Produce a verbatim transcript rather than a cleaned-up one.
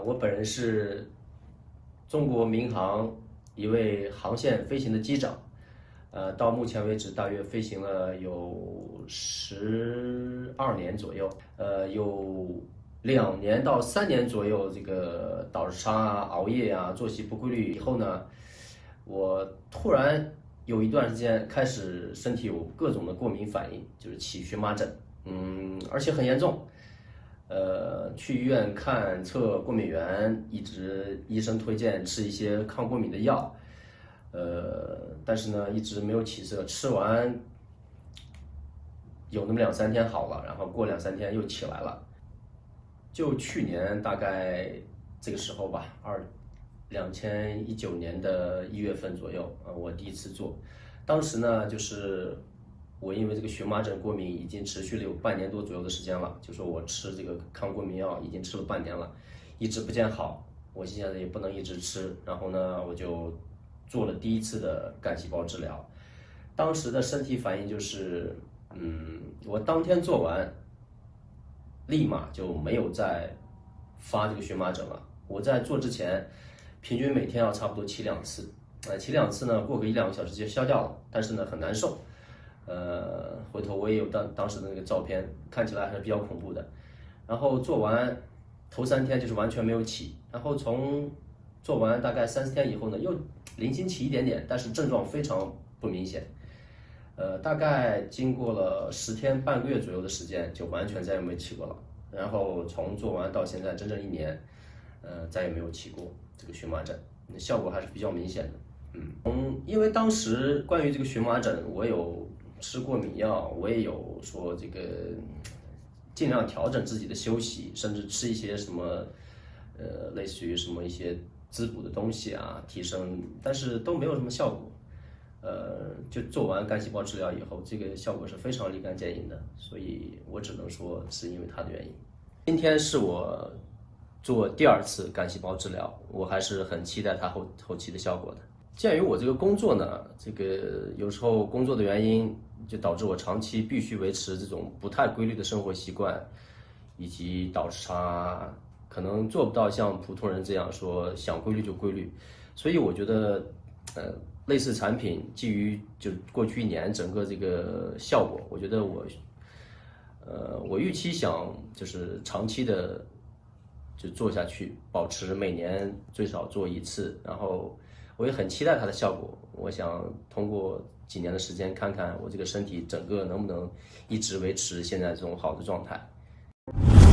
我本人是中国民航一位航线飞行的机长，呃，到目前为止大约飞行了有十二年左右，呃，有两年到三年左右这个倒时差啊、熬夜啊、作息不规律以后呢，我突然有一段时间开始身体有各种的过敏反应，就是起荨麻疹，嗯，而且很严重。呃，去医院看测过敏源，一直医生推荐吃一些抗过敏的药，呃，但是呢，一直没有起色。吃完有那么两三天好了，然后过两三天又起来了。就去年大概这个时候吧，二两千一九年的一月份左右，呃，我第一次做，当时呢，就是我因为这个荨麻疹过敏已经持续了有半年多左右的时间了，就说我吃这个抗过敏药已经吃了半年了，一直不见好，我现在也不能一直吃，然后呢，我就做了第一次的干细胞治疗，当时的身体反应就是，嗯，我当天做完。立马就没有再发这个荨麻疹了。我在做之前，平均每天要差不多起两次，呃，起两次呢，过个一两个小时就消掉了，但是呢很难受。呃，回头我也有当当时的那个照片，看起来还是比较恐怖的。然后做完头三天就是完全没有起，然后从做完大概三四天以后呢，又零星起一点点，但是症状非常不明显。呃，大概经过了十天半个月左右的时间，就完全再也没起过了。然后从做完到现在整整一年，呃，再也没有起过这个荨麻疹，效果还是比较明显的。嗯嗯，因为当时关于这个荨麻疹，我有吃过敏药，我也有说这个尽量调整自己的休息，甚至吃一些什么，呃，类似于什么一些滋补的东西啊，提升，但是都没有什么效果。呃，就做完干细胞治疗以后，这个效果是非常立竿见影的，所以我只能说是因为它的原因。今天是我做第二次干细胞治疗，我还是很期待它后后期的效果的。鉴于我这个工作呢，这个有时候工作的原因，就导致我长期必须维持这种不太规律的生活习惯，以及倒时差，可能做不到像普通人这样说想规律就规律，所以我觉得，呃。类似产品基于就过去一年整个这个效果，我觉得我，呃，我预期想就是长期的就做下去，保持每年最少做一次，然后我也很期待它的效果。我想通过几年的时间，看看我这个身体整个能不能一直维持现在这种好的状态。